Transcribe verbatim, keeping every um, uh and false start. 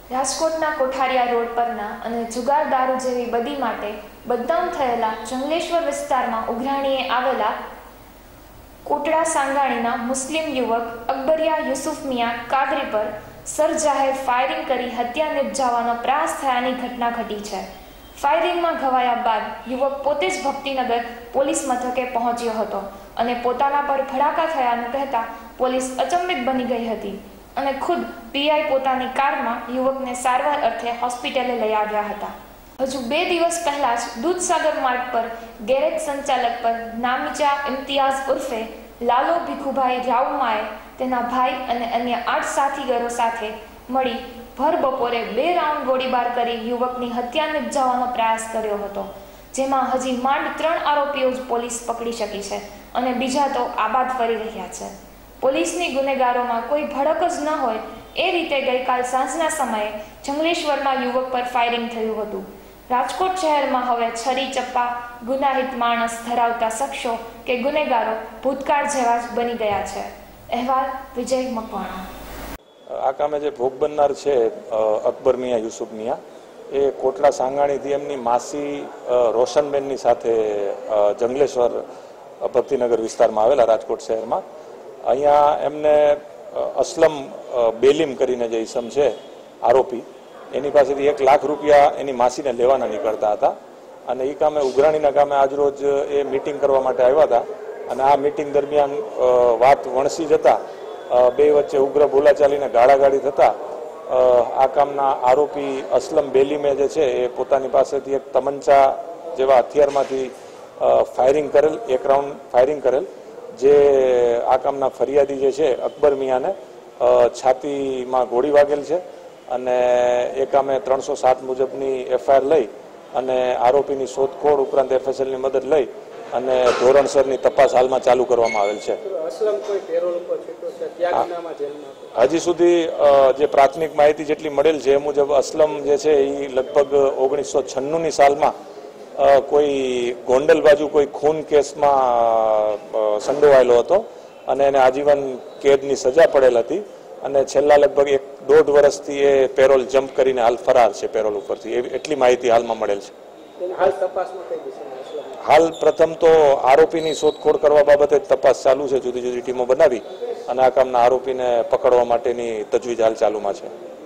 રાજકોટના કોઠારિયા રોડ પરના અને જુગાર દારૂ જેવી બદી માટે બદનામ થયેલા જંગલેશ્વર વિસ્તારમાં ઉઘરાણીએ આવેલા કોટડા સાંગાણીના મુસ્લિમ યુવક અકબરિયા યુસુફ મિયા કાદરી પર સરજાહેર ફાયરિંગ કરી હત્યા નિપજાવવાનો પ્રયાસ થયાની ઘટના ઘટી છે। ફાયરિંગમાં ઘવાયા બાદ યુવક પોતે જ ભક્તિનગર પોલીસ મથકે પહોંચ્યો હતો અને પોતાના પર ભડાકા થયાનું કહેતા પોલીસ અચંબિત બની ગઈ હતી અને ખુદ પીઆઈ પોતાની કારમાં યુવકને સારવાર અર્થે હોસ્પિટલે લઈ આવ્યા હતા। હજુ બે દિવસ પહેલા જ દૂધસાગર માર્ગ પર ગેરેજ સંચાલક પર નામીચા ઇમ્તિયાઝ ઉર્ફે લાલો ભીખુભાઈ રાવમાએ તેના ભાઈ અને અન્ય આઠ સાથીદારો સાથે મળી ભર બપોરે બે રાઉન્ડ ગોળીબાર કરી યુવકની હત્યા નિપજાવવાનો પ્રયાસ કર્યો હતો, જેમાં હજી માંડ ત્રણ આરોપીઓ જ પોલીસ પકડી શકી છે અને બીજા તો આબાદ ફરી રહ્યા છે। પોલીસની ગુનેગારોમાં કોઈ ભડક જ ન હોય એ રીતે ગઈકાલ સાંજના સમયે જંગલેશ્વરમાં યુવક પર ફાયરિંગ થયું હતું। રાજકોટ શહેરમાં હવે છરી ચપ્પા ગુનાહિત માણસ ધરાવતા શખ્સો કે ગુનેગારો ભૂતકાળ જેવા જ બની ગયા છે। અહેવાલ વિજય મકવાણા। આ કામે જે ભોગ બનનાર છે અકબર મિયા યુસુફ મિયા એ કોટડા સાંગાણીથી એમની માસી રોશનબેનની સાથે જંગલેશ્વર ભક્તિનગર વિસ્તારમાં આવેલા રાજકોટ શહેરમાં અહીંયા એમને અસલમ બેલીમ કરીને જે ઈસમ છે આરોપી એની પાસેથી એક લાખ રૂપિયા એની માસીને લેવાના નીકળતા હતા અને એ કામે ઉઘરાણીના કામે આજરોજ એ મિટિંગ કરવા માટે આવ્યા હતા અને આ મિટિંગ દરમિયાન વાત વણસી જતા બે વચ્ચે ઉગ્ર બોલાચાલીને ગાળાગાળી થતા આ કામના આરોપી અસલમ બેલીમે જે છે એ પોતાની પાસેથી એક તમંચા જેવા હથિયારમાંથી ફાયરિંગ કરેલ એક રાઉન્ડ ફાયરિંગ કરેલ જે આ કામના ફરિયાદી જે છે અકબર મિયાને છાતીમાં ગોળી વાગેલ છે અને એ કામે ત્રણસો સાત મુજબની એફઆઈઆર લઈ અને આરોપીની શોધખોળ ઉપરાંત એફએસએલની મદદ લઈ અને ધોરણસરની તપાસ હાલમાં ચાલુ કરવામાં આવેલ છે। હજી સુધી જે પ્રાથમિક માહિતી જેટલી મળેલ છે એ મુજબ અસલમ જે છે એ લગભગ ઓગણીસો છન્નુની સાલમાં કોઈ ગોંડલ બાજુ કોઈ ખૂન કેસમાં સંડોવાયેલો હતો અને એને આજીવન કેદની સજા પડેલ હતી અને છેલ્લા લગભગ એક દોઢ વર્ષથી એ પેરોલ જમ્પ કરીને હાલ ફરાર છે પેરોલ ઉપરથી, એટલી માહિતી હાલમાં મળેલ છે। હાલ પ્રથમ તો આરોપીની શોધખોળ કરવા બાબતે તપાસ ચાલુ છે, જુદી જુદી ટીમો બનાવી અને આ કામના આરોપીને પકડવા માટેની તજવીજ હાલ ચાલુમાં છે।